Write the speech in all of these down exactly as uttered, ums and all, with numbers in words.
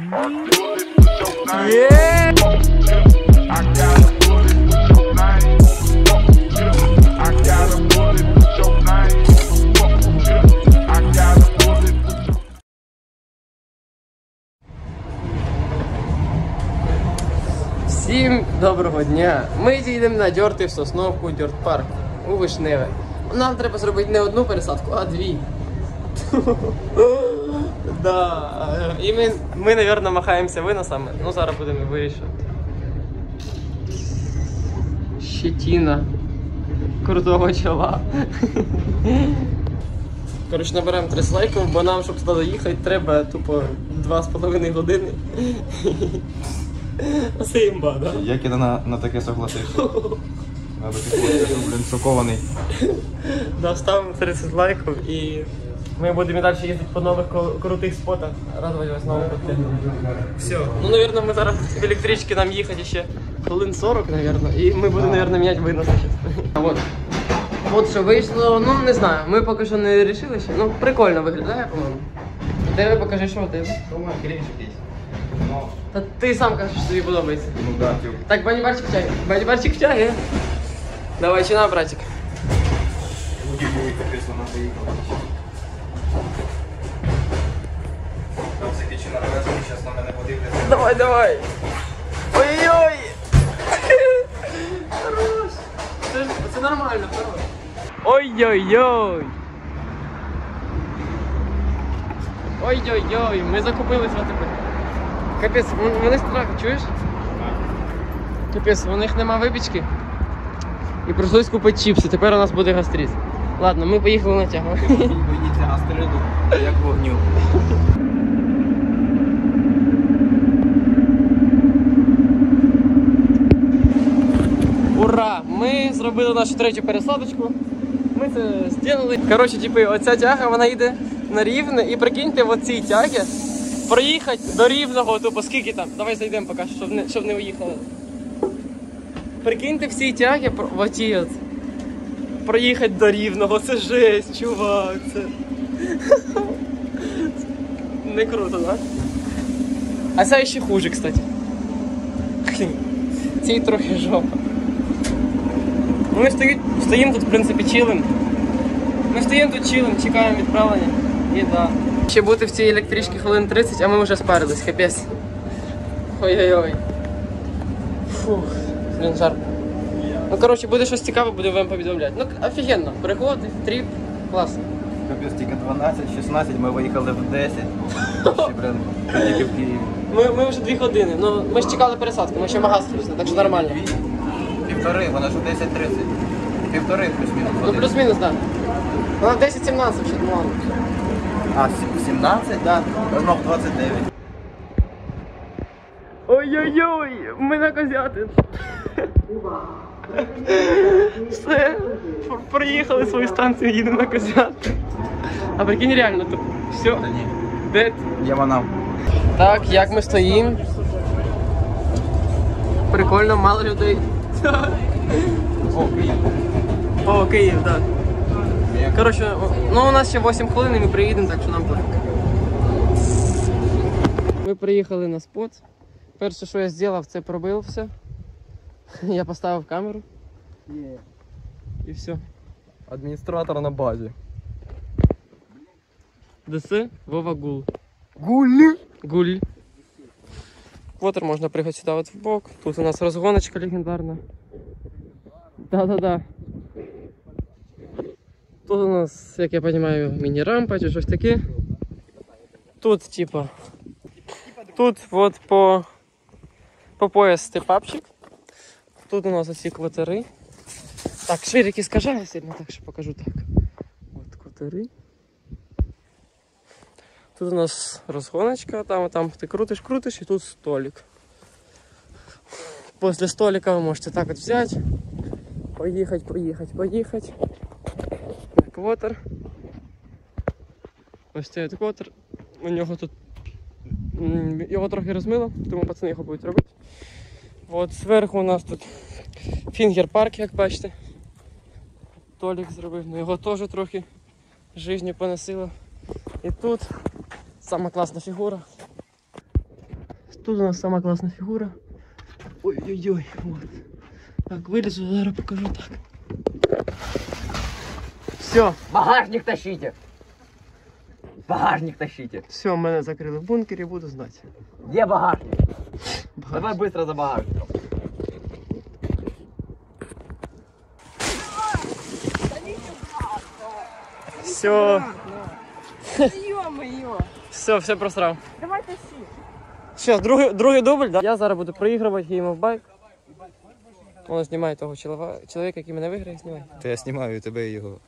Yeah! Всім доброго дня! Ми їдемо на дьорти в Сосновку дьорт-парк у Вишневе. Нам треба зробити не одну пересадку, а дві. Да. І ми, ми, мабуть, махаємося виносами. Ну, зараз будемо вирішувати. Щетина крутого чола. Коротше, наберемо тридцять лайків, бо нам, щоб туди доїхати, треба тупо два з половиною години. Оце імба, да? Як я на, на таке согласився? Надо підходити, блін, шокований. Да, ставимо тридцять лайків і ми будемо далі їздити по нових крутих спотах. Радувати вас новим контентом. Все. Ну, мабуть, ми зараз в електричці нам їхати ще хвилин сорок, мабуть. І ми будемо, мабуть, міняти виноси. А от. От що вийшло, ну не знаю, ми поки що не вирішили ще. Ну, прикольно виглядає, по-моєму. Тебе покажи, що у тебе. Думаю, крінж якийсь. Та ти сам кажеш, що тобі подобається. Ну да, тюк. Так, банібарчик в чай. Банібарчик в чай, е? Давай, чи на, братик. Удивуй, капець, вона поїхала. Там всякі чиновники зараз на мене подивляться. Давай, давай. Ой-ой-ой. Хорош. Це, це нормально, хорош. Ой-ой-ой. Ой-ой-ой, ми закупилися тепер. Капець, вони страх, чуєш? Капець, у них нема випічки. І прийшлось купити чіпси, тепер у нас буде гастрит. Ладно, ми поїхали на тягу. Боїться гастриту, як вогню. Ура! Ми зробили нашу третю пересадочку. Ми це зробили. Коротше, типу, оця тяга, вона йде на Рівне. І прикиньте, в оцій тягі проїхати до Рівного, тупо скільки там? Давай зайдемо поки, щоб не, щоб не уїхали. Прикиньте, всі тяги, в оцій от, проїхати до Рівного, це жесть, чувак, це... Не круто, да? А це ще хуже, кстати. Цій трохи жопа. Ми стоїть, стоїмо тут, в принципі, чилим. Ми стоїмо тут чилим, чекаємо відправлення. І да. Ще бути в цій електричці хвилин тридцять, а ми вже спарились, капець. Ой-ой-ой. Фух, блін, жарко. Ну, коротше, буде щось цікаве, будемо вам повідомляти. Ну, офігенно, пригоди, тріп, класно. Капець, тільки дванадцять шістнадцять, ми виїхали в десять. Ще, блін, тільки в Києві. Ми, ми вже дві години, ну, ми ж чекали пересадку, ми ще магаз прийшли, так що нормально. Півтори, вона ж у десять тридцять. Півтори плюс-мінус. Ну, плюс-мінус, так. Да. Вона десять сімнадцять ще, ну ладно. А, сімнадцять? Да. Воно в двадцять дев'ять. Ой-ой-ой, ми на Козятин. Все, проїхали свою станцію, їдемо на Козятин. А прикинь, реально тут все. Та ні. Де? Є вона. Так, як ми стоїмо. Прикольно, мало людей. О, Київ. О, Київ, так. Коротше, ну у нас ще вісім хвилин і ми приїдемо, так що нам пофіг. Ми приїхали на спот. Перше, що я зробив, це пробив все. Я поставив камеру. Yeah. І все. Адміністратор на базі. ДС Вова Гул. Гуль! Гуль. Вотер можна приїхати сюди от в бок. Тут у нас розгоночка легендарна. Да-да-да. Тут у нас, як я розумію, міні-рампа чи щось таке. Тут, типа, тут от по, по пояс степапчик. Тут у нас оці квотери. Так, швирик іскажає сильно, так що покажу так. От квотери. Тут у нас розгоночка, там, там ти крутиш, крутиш і тут столик. Після столика ви можете так от взяти, поїхати, поїхати, поїхати. Квотер. Ось цей квотер. У нього тут його трохи розмило, тому пацани його будуть робити. От зверху у нас тут фінгер-парк, як бачите. Толік зробив, ну його теж трохи життю поносило. І тут сама класна фігура. тут у нас сама класна фігура. Ой-ой-ой, вот. Так, вилізу, зараз покажу так. Все. Багажник тащите! Багажник тащите! Все, мене закрили в бункері, буду знати. Где багажник? Багаж. Давай быстро за багажником. Все, Ё-моё! все, все просрав. Давай тащи. Все, другий, другий дубль, да? Я зараз буду проігрувати гейм в байк. Воно знімає того чоловіка, чоловіка, який мене виграє, знімає. То я знімаю тебе і його.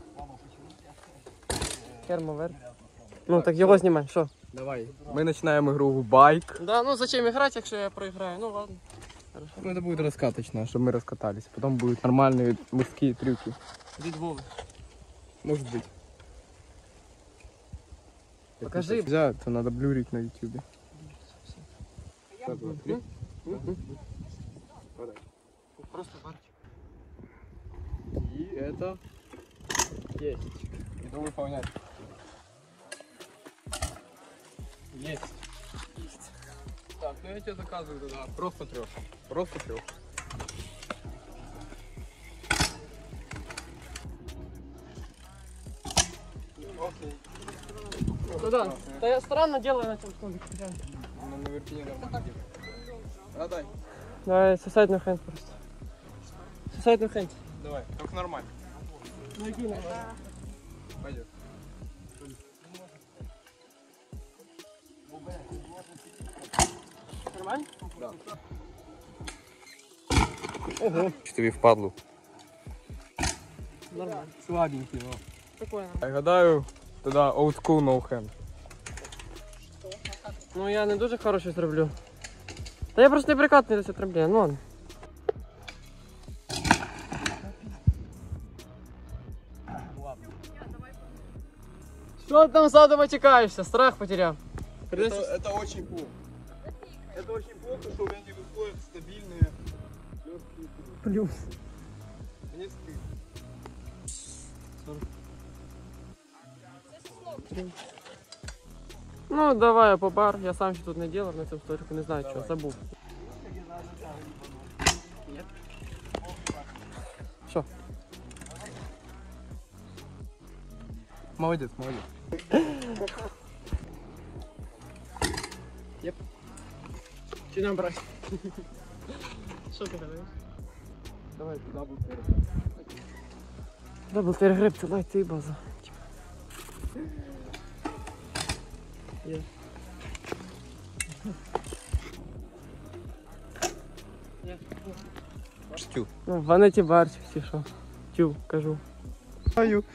Кермо вверх. Ну, так його знімай, що? Давай. Ми починаємо гру в байк. Да, ну зачем грати, якщо я проіграю? Ну ладно. Ну, это будет раскаточно, чтобы мы раскатались. Потом будут нормальные мужские трюки. Від Вови. Может быть. Покажи. Если нельзя, то надо блюрить на ютубе. Раз, два, три. Просто барчик. И это есть. Иду выполнять. Есть. Так, ну я тебе заказываю тогда просто трех. Просто трех. Окей. Ну да, да я странно делаю на цьому столике. Ну, на вершине нормально. А, дай. Давай, сосать на хенд просто. Сосать на хенд. Давай, только нормально. Ну иди на. Пойдет. Нормально? Да. Ого. Чи тобі впадло? Нормально. Слабенький, но. Прикольно. Я гадаю, тогда old school no hand. Ну я не дуже хороший зроблю. Та я просто не прикатний до цього трампліна, ну ладно. Що ти там задом отікаєшся? Страх потеряв. Это, это очень плохо. Это очень плохо, что у меня не выходят стабильные легкие трюки. Плюс. Мне стыдно. Ну давай я по бар, я сам ще тут не делав на цьому столику, не знаю чого, забув. Що? Молодец, молодец. Єп. Чи нам брати? Що ти гадаєш? Давай туда будет первый. Дабл перегреб, це лайт і база. Є. Є. Штю. Ну, в Ванеті барчик, чи що? Тю, кажу. Аю.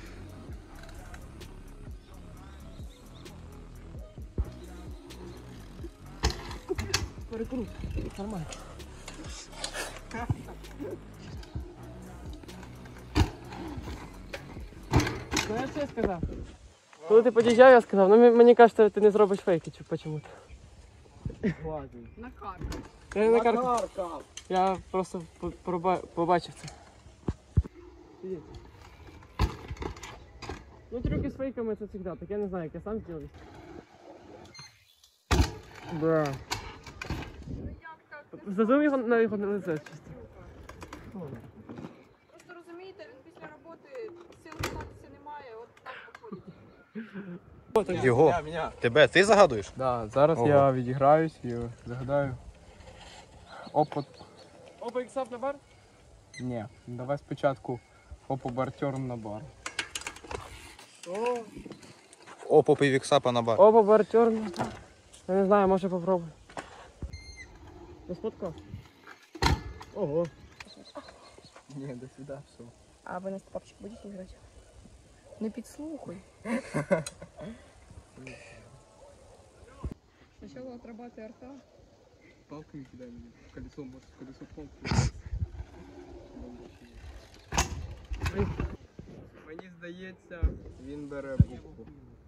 Перекрут. Нормально. Ну я все сказав. Коли ти під'їжджав, я сказав, ну мені- мені кажеться, ти не зробиш фейки чи почему-то. На карту. Я не на карту. Я просто по- проба- побачив це. Сидіть. Ну трюки з фейками це завжди, так я не знаю, як я сам зроблю. Бра. Зазум його на його не лице чисто. Просто розумієте, він після роботи сил займатися немає, от так виходить. Його. Меня, меня. Тебе, ти загадуєш? Да, зараз Ого. я відіграюсь і загадаю. Опит. Опа, іксап на бар? Ні, давай спочатку опобар терн на бар. О, О, попий віксапа на бар. опа, бар чорний. Я не знаю, може попробуй. Не споткав? Ого. Ні, до сюди, все. А ви на стопчик будете грати? Не підслухай. Спочатку отрабатуй арта. Палками кидай мені. Колесо, може, колесо палки. Мені здається, він бере букву.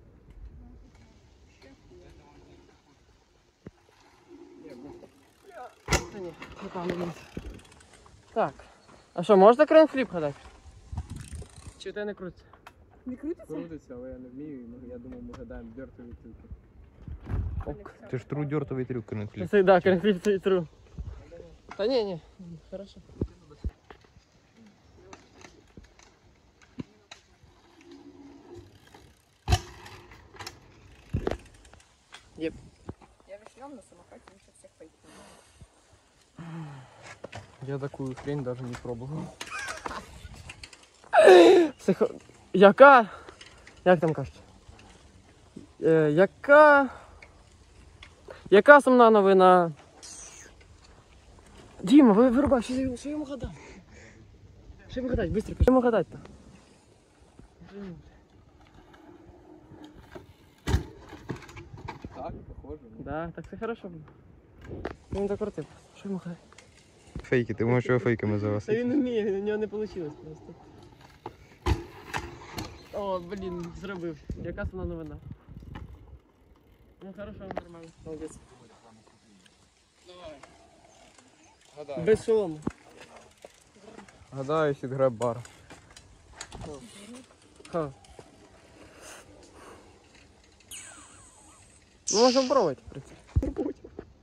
Та ні, напевно ні. Так. А що, можна кренфліп гадати? Чи те не крутиться? Не крутиться? Крутиться, але я не вмію, і я думаю, ми гадаємо дертові трюки. Ок. Ты ж трудертовый трюк, конечно. Це, да, конфлікт і тру. Та ні, ні, хорошо. Єп. Я вишнем на самокате лучше всех пойти. Я такую хрень даже не пробовал. Психо... Яка? Як там кажуть? Е, яка... Яка сумна новина? Діма, ви вирубай, що, я- що йому гадати? Що йому гадати? Быстро, що йому гадати-то? Так, похоже. Да, так все хорошо було. Він докрутив. Що йому гадати? Фейки, ты можешь его фейками Та завасить. він не вміє, у нього не вийшло просто. О, блін, зробив. Яка сумна новина? Ну хорошо, нормально. Молодець. Гадаю. Без шолому. Гадаю, сід греб бар. Ха. Ну, можна пробувати, в принципі.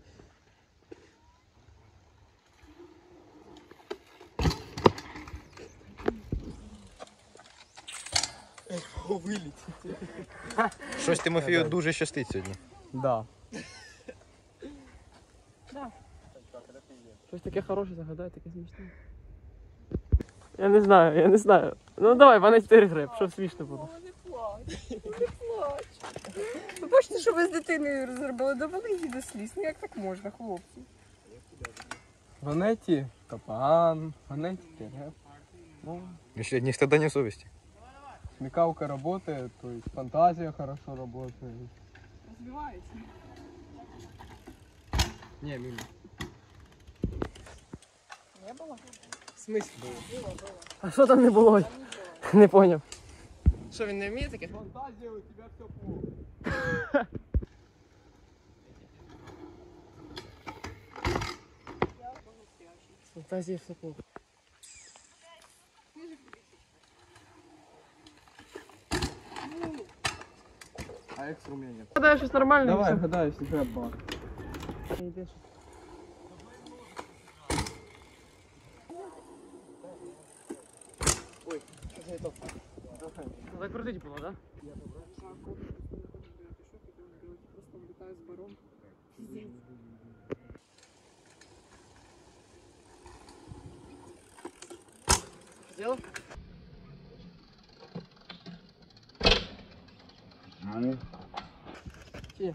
Щось Тимофію дуже щастить сьогодні. Да. Щось таке хороше загадай, таке смішне. Я не знаю, я не знаю. Ну давай, вони чотири гри, щоб смішно було. О, не плач, не плач. Ви бачите, що ви з дитиною зробили? Довели її до сліз. Ну як так можна, хлопці? Ванеті капан, ванеті переп. Ну, Еще не стыда, не совести. смекалка работает, то есть фантазия хорошо работает. Розвивається. Не, мимо. Не було? В смислі? А що там не було? Не поняв. Що, він не вміє таке? Фантазия у тебя все плохо. Фантазія все плохо. А экс румянец. Гадаю, щось нормальне. Давай, і все. гадаю, сід греб бар. Йдеш. Ой, що це не то? Закрутить було, да? Просто влітаю з баром. Сделал? Чи?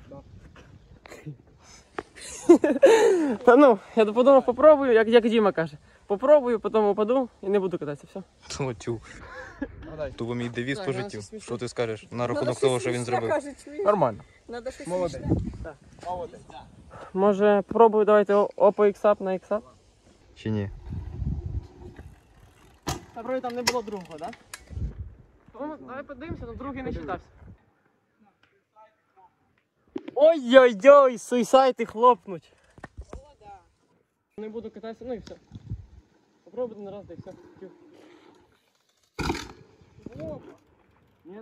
Та ну, я подумав, попробую, як, як Діма каже. Попробую, потім упаду і не буду кататися, все. Ну, тю. Гадай. Ту мій девіз Так, по я життю. щось смішно. Що ти скажеш на рахунок того, що він зробив? Каже, чуєш? Нормально. Надо щось Молодець. смішне. Молодець. Може, пробую, давайте опо іксап на іксап. Чи ні? Та вроді там не було другого, так? Да? Давай подивимося, але другий не вважався. Ой-ой-ой, суйсайти хлопнуть. Не буду кататися, ну і все. Попробуйте на раз, да і все. Тю. Ні?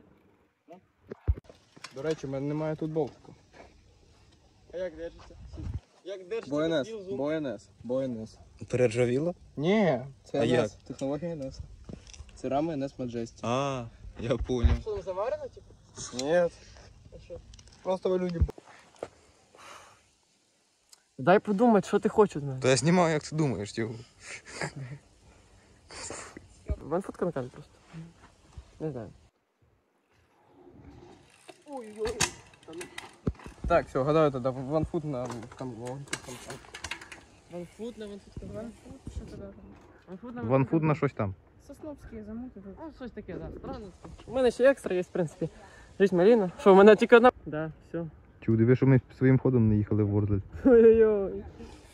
До речі, в мене немає тут болтика. А як держиться? Як держиться? БНС, БНС, БНС. Перержавіло? Ні, це А ен ес, як? технологія ен ес. Це рами ен ес Majesty. А, я понял. Що там заварено, типу? Ні, А що? просто ви люди. Дай подумати, що ти хочеш від мене. То я знімаю, як ти думаєш, тю. Ванфутка на камері просто. Не знаю. Ой-ой. Так, все, гадаю тоді, ванфут на там. Ванфут на ванфутка. Ванфут, що тебе? Ванфут на Ванфуд на щось там. Сосновські замути тут. Ну, щось таке, да, странно. У мене ще екстра є, в принципі. Жизнь маліна. Що, у мене тільки одна? Да, все. Чу, диви, що ми своїм ходом не їхали в Ворзель. Ой-ой-ой.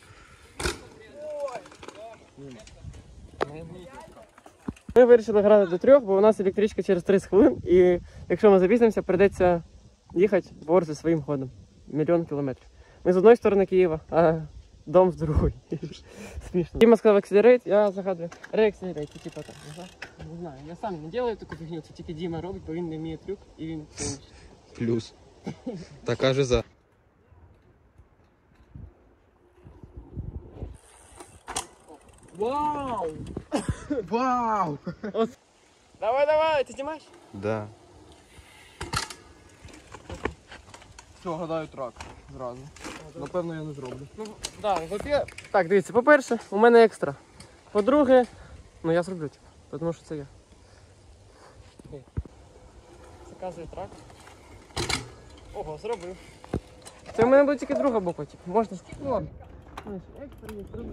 Ми вирішили грати до трьох, бо у нас електричка через тридцять хвилин, і якщо ми запізнимося, прийдеться їхати в Орзи своїм ходом. Мільйон кілометрів. Ми з одної сторони Києва, а дом з другої. Смішно. Діма сказав акселерейт, я загадую. Реакселерейт, це типа так, не знаю. Не знаю, я сам не роблю таку фігню, це тільки Діма робить, бо він не вміє трюк, і він це вчить. Плюс. Така же за. Вау! Вау! Давай, давай, ти знімаєш? Да. Все, гадаю трак зразу. Напевно, я не зроблю. Ну, да, по-перше... Так, дивіться, по-перше, у мене екстра. По-друге, ну я зроблю, типу, тому що це я. Окей. Заказую трак. Ого, зробив. Це у мене буде тільки друга буква, типу, можна... Ну ладно. Знаєш, екстра, не зроблю.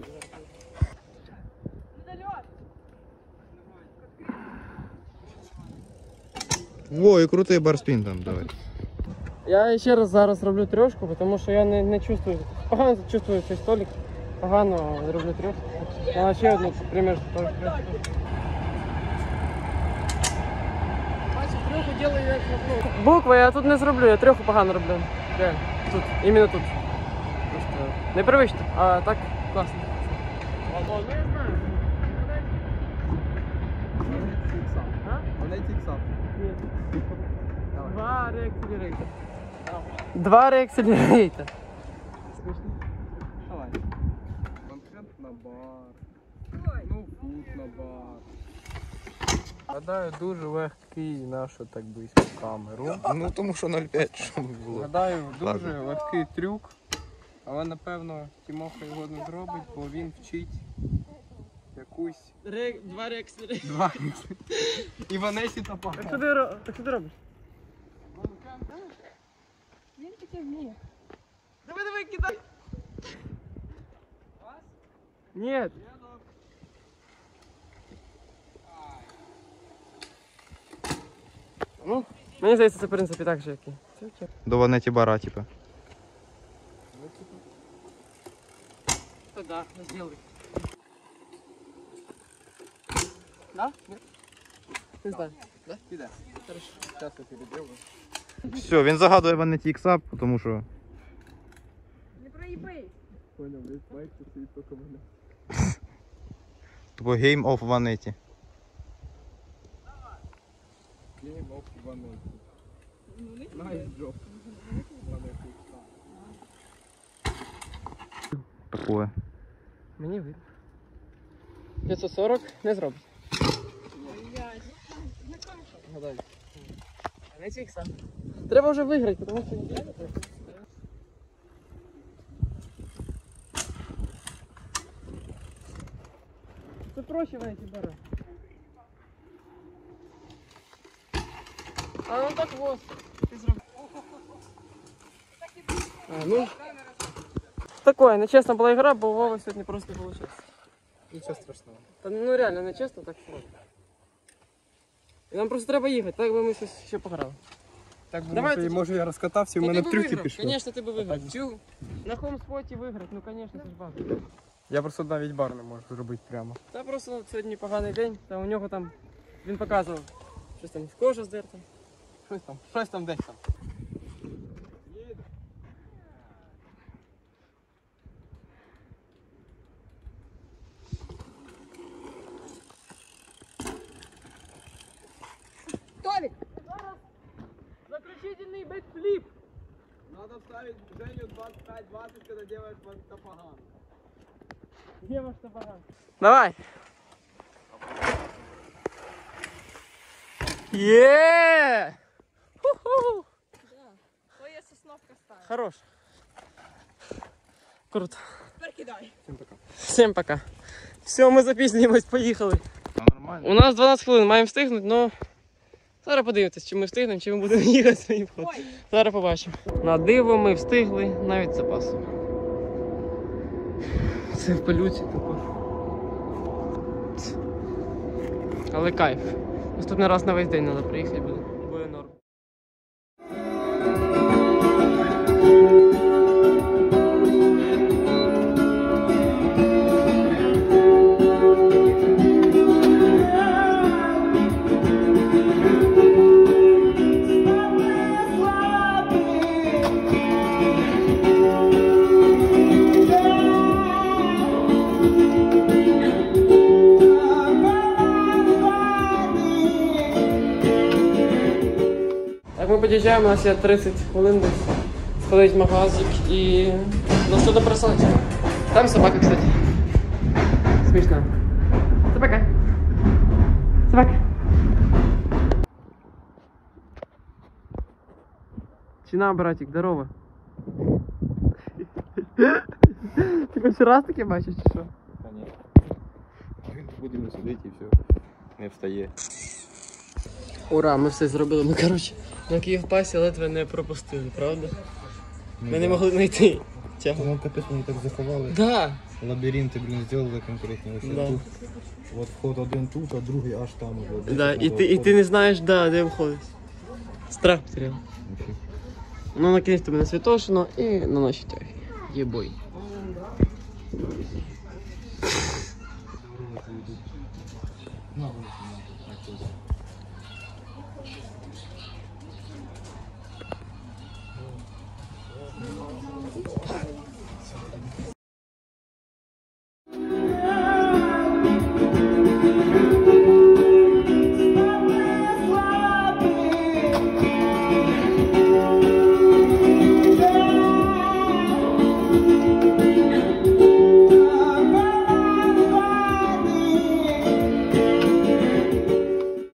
Во, і крутий барспін там, давай. Я ще раз зараз роблю трьошку, тому що я не, не чувствую, погано чувствую цей столик, погано роблю трьошку. А ще одну, примір, теж трьошку. Бачиш, трьоху делаю як роблю. Букви я тут не зроблю, я трьоху погано роблю. Реально, тут, іменно тут. Просто непривично, а так класно. О, ну я знаю. Вона тіксап. Два реакселерейтора. Два реакселерейтора. Давай. Контент на бар. Ну, фут на бар. Гадаю, дуже легкий нашу так близько камеру. Ну тому що нуль п'ять, щоб було. Гадаю, дуже Ладно. легкий трюк. Але напевно Тімоха його не зробить, бо він вчить якусь Ре... Два реакселерейтора. два. І Ванесі та Так погано. що ти, ро- так що ти робиш? Він таке вміє. Давай, давай, кидай. Нет. Ну, мені здається, це в принципі так же, як і. Це окей. До ванеті бара, типу. То да, сделай. Да? Нет? Не знаю. Да? Піде. Хорошо. Зараз я переділю. Все, він загадує ванеті іксап, тому що... Не проїбись. Понял, блядь, майк тут сидить тільки мене. Типу Game of Ванеті. Game of Ванесі. Nice job. Ванесі. Такое. Мені видно. п'ятсот сорок не зробить. Гадай. Не тікса. Треба вже виграти, тому що... Це проще в эти бара. А ну так вот. Ти зробив. А, ну. Такое, нечестно була ігра, бо у Вова сьогодні просто не вийшло. Нічого страшного. Та, ну реально, нечесно, так що. І нам просто треба їхати, так би ми щось ще пограли. Так би, Давай може, ти- може я розкатався, і в Ну, мене ти би трюки виграв, пішли. Конечно, ти би виграв. Чу, на хомспоті виграти, ну конечно, це ж багато. Я просто навіть бар не можу зробити прямо. Та просто сьогодні поганий день, та у нього там, він показував, щось там в кожа здерта. Щось там, щось там десь там. Толік! Заключительний бекфліп. Надо вставить Женю двадцать пять двадцать, когда делаешь топоган. Де ваш топоган? Давай. Є! Ху-ху! Твоя сосновка стала. Хорош. Круто. Тепер кидай. Всем пока. Всім пока. Все, ми запізнюємось, поїхали. Та нормально. У нас дванадцять хвилин, маємо встигнути, але зараз подивитися, чи ми встигнемо, чи ми будемо їхати своїм ходом. Ой. Зараз побачимо. На диво ми встигли навіть з запасом. Це в пилюці також. Але кайф. Наступний раз на весь день треба приїхати буде. Буде норм. Так, ми під'їжджаємо, у нас є тридцять хвилин десь. Сходить магазик і нас туди присадять. Там собака, кстати. смішно. Собака. Собака. Чина, братик, здорово. Ти хоч раз таке бачиш, чи що? Та ні. Будемо сидіти і все. Не встає. Ура, ми все зробили. Ми, коротше, на Київпасі ледве не пропустили, правда? Ми не могли знайти цього. Тому капець вони так заховали. Да. Лабіринти, блін, зробили конкретні. Ось Да. тут. От вход один тут, а другий аж там. От, Да, і ти, і ти не знаєш, да, де входить. Страх потеряв. Ну, накинь тобі на Святошино і на наші тяги. Єбой.